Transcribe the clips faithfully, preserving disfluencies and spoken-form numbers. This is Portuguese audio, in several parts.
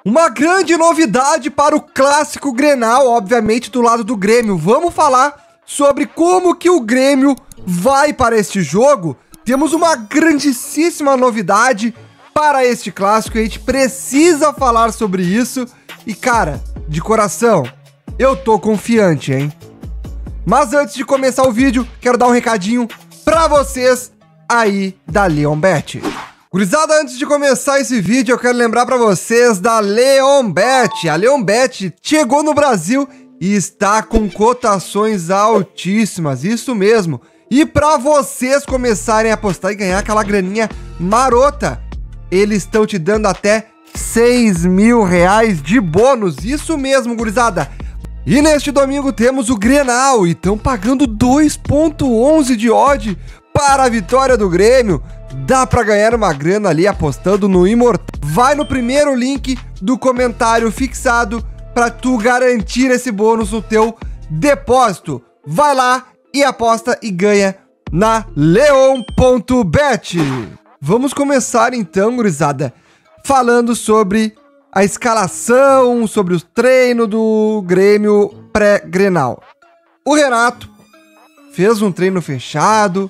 Uma grande novidade para o clássico Grenal, obviamente do lado do Grêmio. Vamos falar sobre como que o Grêmio vai para este jogo. Temos uma grandíssima novidade para este clássico, a gente precisa falar sobre isso. E cara, de coração, eu tô confiante, hein? Mas antes de começar o vídeo, quero dar um recadinho para vocês aí da Leonbet. Gurizada, antes de começar esse vídeo, eu quero lembrar para vocês da Leonbet. A Leonbet chegou no Brasil e está com cotações altíssimas, isso mesmo. E para vocês começarem a apostar e ganhar aquela graninha marota, eles estão te dando até seis mil reais de bônus, isso mesmo, gurizada. E neste domingo temos o Grenal e estão pagando dois ponto onze de odd para a vitória do Grêmio. Dá para ganhar uma grana ali apostando no Imortal. Vai no primeiro link do comentário fixado para tu garantir esse bônus no teu depósito. Vai lá e aposta e ganha na leon ponto bet. Vamos começar então, gurizada, falando sobre a escalação, sobre o treino do Grêmio pré-Grenal. O Renato fez um treino fechado,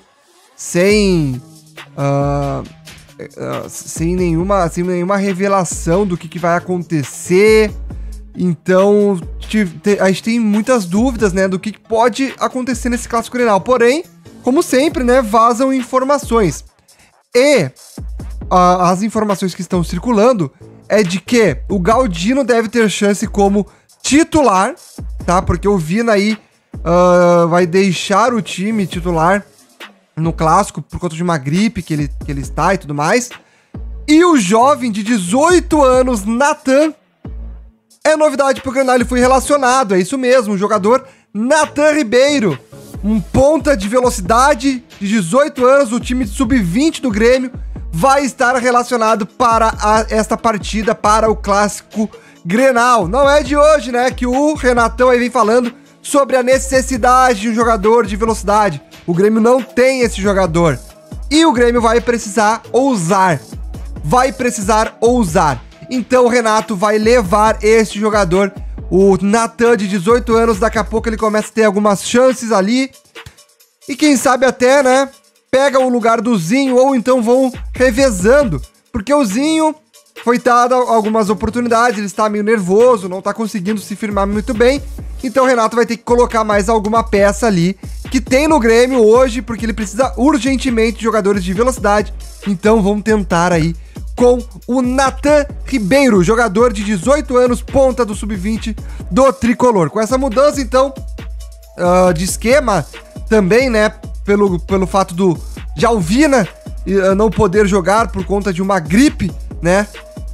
sem, uh, uh, sem, nenhuma, sem nenhuma revelação do que, que vai acontecer. Então, a gente tem muitas dúvidas, né, do que pode acontecer nesse clássico Grenal. Porém, como sempre, né, vazam informações. E uh, as informações que estão circulando é de que o Galdino deve ter chance como titular, tá? Porque o Vina aí uh, vai deixar o time titular no clássico por conta de uma gripe que ele, que ele está e tudo mais. E o jovem de dezoito anos, Nathan, é novidade pro Grenal, ele foi relacionado, é isso mesmo, o jogador Nathan Ribeiro, um ponta de velocidade de dezoito anos, do time de sub vinte do Grêmio, vai estar relacionado para a, esta partida, para o clássico Grenal. Não é de hoje, né, que o Renatão aí vem falando sobre a necessidade de um jogador de velocidade. O Grêmio não tem esse jogador. E o Grêmio vai precisar ousar. Vai precisar ousar. Então o Renato vai levar este jogador, o Nathan de dezoito anos, daqui a pouco ele começa a ter algumas chances ali. E quem sabe até, né, pega o lugar do Zinho, ou então vão revezando. Porque o Zinho foi dado algumas oportunidades, ele está meio nervoso, não está conseguindo se firmar muito bem. Então o Renato vai ter que colocar mais alguma peça ali que tem no Grêmio hoje, porque ele precisa urgentemente de jogadores de velocidade. Então vamos tentar aí com o Nathan Ribeiro, jogador de dezoito anos, ponta do sub vinte do Tricolor. Com essa mudança, então, uh, de esquema também, né, pelo, pelo fato do Jalvina uh, não poder jogar por conta de uma gripe, né,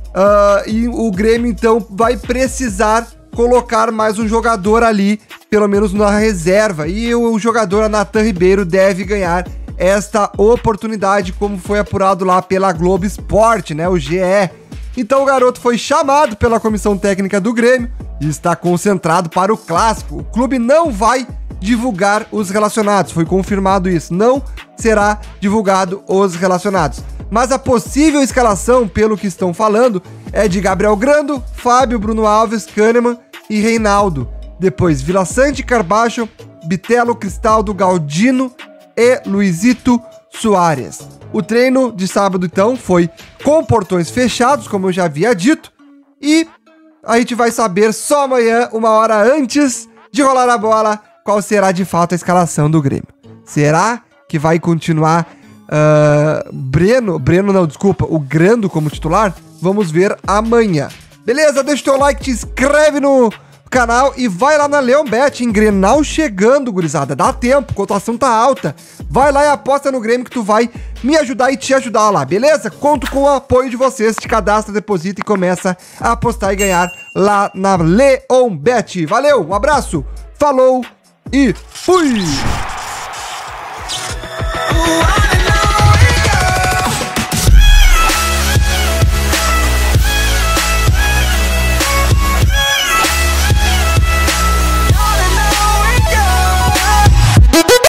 uh, e o Grêmio, então, vai precisar colocar mais um jogador ali, pelo menos na reserva, e o jogador Nathan Ribeiro deve ganhar esta oportunidade, como foi apurado lá pela Globo Esporte, né, o G E. Então o garoto foi chamado pela comissão técnica do Grêmio e está concentrado para o clássico. O clube não vai divulgar os relacionados, foi confirmado isso, não será divulgado os relacionados. Mas a possível escalação, pelo que estão falando, é de Gabriel Grando, Fábio, Bruno Alves, Kahneman e Reinaldo. Depois Vila Sante, Carbacho, Bitelo, Cristaldo, Galdino e Luizito Soares. O treino de sábado, então, foi com portões fechados, como eu já havia dito, e a gente vai saber só amanhã, uma hora antes de rolar a bola, qual será de fato a escalação do Grêmio. Será que vai continuar uh, Breno, Breno não, desculpa, o Grando como titular? Vamos ver amanhã. Beleza? Deixa o teu like, te inscreve no canal e vai lá na Leonbet, em Grenal chegando, gurizada, dá tempo, cotação tá alta, vai lá e aposta no Grêmio que tu vai me ajudar e te ajudar lá, beleza? Conto com o apoio de vocês, te cadastra, deposita e começa a apostar e ganhar lá na Leonbet. Valeu, um abraço, falou e fui!